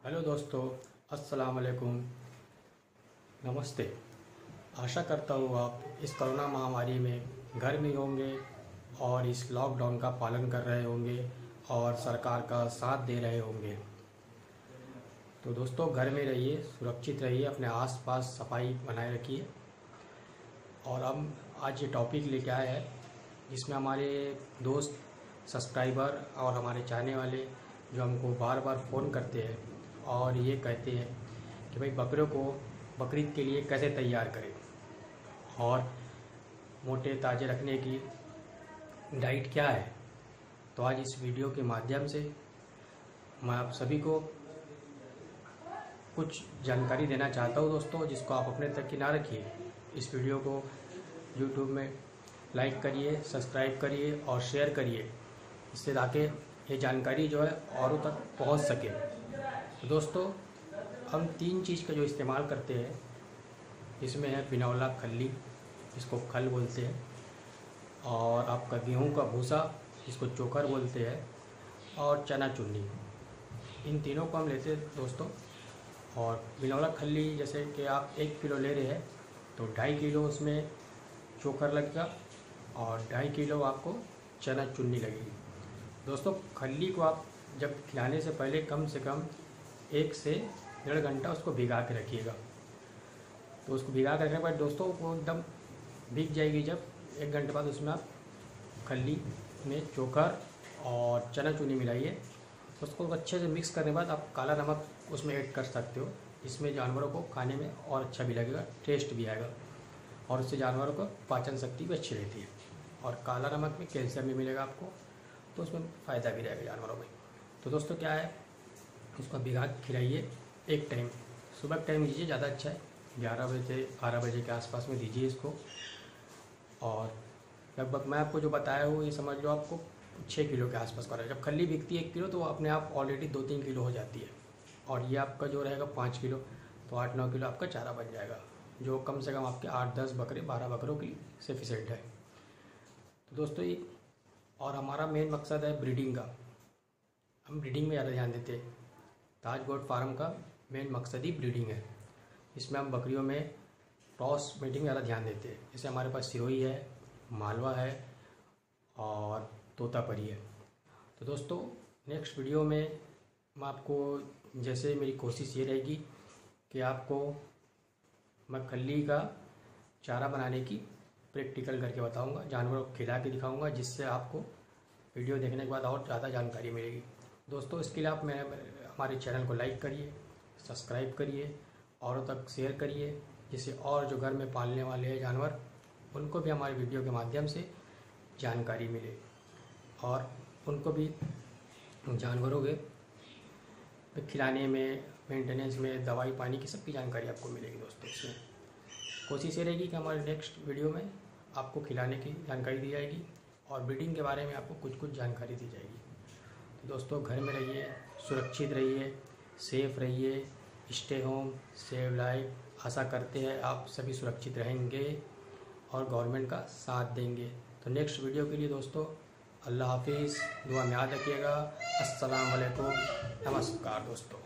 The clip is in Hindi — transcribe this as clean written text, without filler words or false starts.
हेलो दोस्तों, अस्सलाम वालेकुम, नमस्ते। आशा करता हूँ आप इस कोरोना महामारी में घर में होंगे और इस लॉकडाउन का पालन कर रहे होंगे और सरकार का साथ दे रहे होंगे। तो दोस्तों, घर में रहिए, सुरक्षित रहिए, अपने आसपास सफाई बनाए रखिए। और हम आज ये टॉपिक लेके आए हैं जिसमें हमारे दोस्त, सब्सक्राइबर और हमारे चाहने वाले जो हमको बार बार फ़ोन करते हैं और ये कहते हैं कि भाई बकरियों को बकरीद के लिए कैसे तैयार करें और मोटे ताज़े रखने की डाइट क्या है। तो आज इस वीडियो के माध्यम से मैं आप सभी को कुछ जानकारी देना चाहता हूँ दोस्तों, जिसको आप अपने तक ही ना रखिए। इस वीडियो को YouTube में लाइक करिए, सब्सक्राइब करिए और शेयर करिए, इससे ताकि ये जानकारी जो है औरों तक पहुंच सके। तो दोस्तों, हम 3 चीज़ का जो इस्तेमाल करते हैं, इसमें है बिनौला खल्ली, जिसको खल बोलते हैं, और आपका गेहूं का भूसा, जिसको चोकर बोलते हैं, और चना चुन्नी। इन तीनों को हम लेते हैं दोस्तों। और बिनौला खल्ली जैसे कि आप 1 किलो ले रहे हैं तो 2.5 किलो उसमें चोकर लगेगा और 2.5 किलो आपको चना चुन्नी लगेगी। दोस्तों, खल्ली को आप जब खिलाने से पहले कम से कम 1 से 1.5 घंटा उसको भिगा के रखिएगा। तो उसको भिगा के रखने के बाद दोस्तों वो एकदम भीग जाएगी। जब 1 घंटे बाद उसमें आप खल्ली में चोकर और चना चुनी मिलाइए। उसको अच्छे से मिक्स करने के बाद आप काला नमक उसमें ऐड कर सकते हो। इसमें जानवरों को खाने में और अच्छा भी लगेगा, टेस्ट भी आएगा और उससे जानवरों को पाचन शक्ति भी अच्छी रहती है। और काला नमक में कैल्शियम भी मिलेगा आपको, तो उसमें फ़ायदा भी रहेगा जानवरों में। तो दोस्तों क्या है, उसको भिगा के खिलाइए। एक टाइम सुबह टाइम दीजिए, ज़्यादा अच्छा है। 11 बजे 12 बजे के आसपास में दीजिए इसको। और लगभग मैं आपको जो बताया हूँ ये समझ लो आपको 6 किलो के आसपास का रहेगा। जब खल्ली बिकती है 1 किलो तो अपने आप ऑलरेडी 2-3 किलो हो जाती है। और ये आपका जो रहेगा 5 किलो, तो 8-9 किलो आपका चारा बन जाएगा, जो कम से कम आपके 8-10 बकरे 12 बकरों के लिए सफिशेंट है। तो दोस्तों ये, और हमारा मेन मकसद है ब्रीडिंग का। हम ब्रीडिंग में ज़्यादा ध्यान देते हैं। ताज गोट फार्म का मेन मकसद ही ब्रीडिंग है। इसमें हम बकरियों में क्रॉस मीटिंग में ज़्यादा ध्यान देते हैं। जैसे हमारे पास सिरोही है, मालवा है और तोतापरी है। तो दोस्तों, नेक्स्ट वीडियो में मैं आपको, जैसे मेरी कोशिश ये रहेगी कि आपको मैं खल्ली का चारा बनाने की प्रैक्टिकल करके बताऊंगा, जानवरों को खिला के दिखाऊंगा, जिससे आपको वीडियो देखने के बाद और ज़्यादा जानकारी मिलेगी। दोस्तों, इसके लिए आप हमारे चैनल को लाइक करिए, सब्सक्राइब करिए, औरों तक शेयर करिए, जिससे और जो घर में पालने वाले हैं जानवर, उनको भी हमारे वीडियो के माध्यम से जानकारी मिले और उनको भी जानवरों के खिलाने में, मेंटेनेंस में, दवाई पानी की सबकी जानकारी आपको मिलेगी। दोस्तों, इसमें कोशिश ये रहेगी कि हमारे नेक्स्ट वीडियो में आपको खिलाने की जानकारी दी जाएगी और ब्रीडिंग के बारे में आपको कुछ जानकारी दी जाएगी। तो दोस्तों, घर में रहिए, सुरक्षित रहिए, सेफ रहिए, स्टे होम, सेव लाइफ। आशा करते हैं आप सभी सुरक्षित रहेंगे और गवर्नमेंट का साथ देंगे। तो नेक्स्ट वीडियो के लिए दोस्तों अल्लाह हाफिज़, दुआ में याद रखिएगा। अस्सलाम वालेकुम, नमस्कार दोस्तों।